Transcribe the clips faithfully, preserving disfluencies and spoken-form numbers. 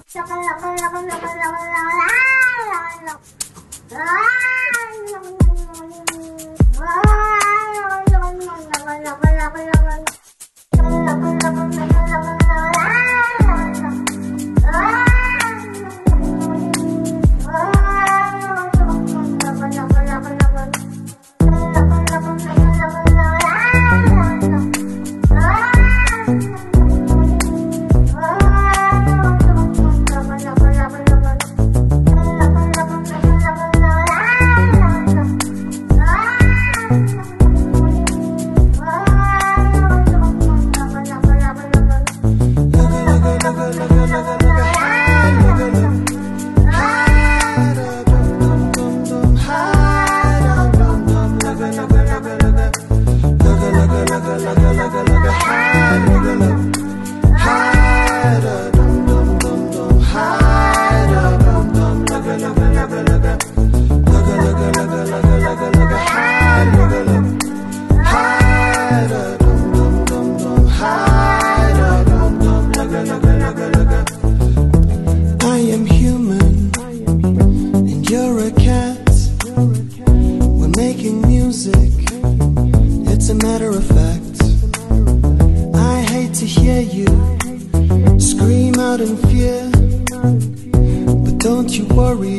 It's a matter of fact. I hate to hear you scream out in fear, but don't you worry,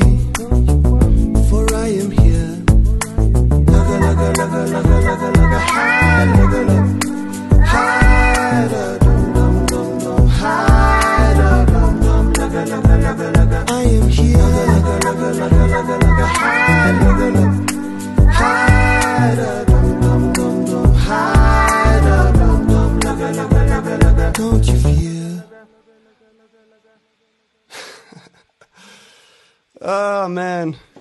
for I am here. Lugga, lugga, lugga, lugga, lugga, lugga, hide, lugga, lugga, hide, uh, dum, dum, dum, dum, hide, uh, dum, dum, lugga, lugga, lugga, lugga, I am here. Lugga, lugga, lugga, lugga, lugga, lugga, hide, lugga, lugga, hide, uh, dum, dum, dum, dum, hide, uh, dum, dum, lugga, lugga, lugga, lugga, don't you fear? Oh man.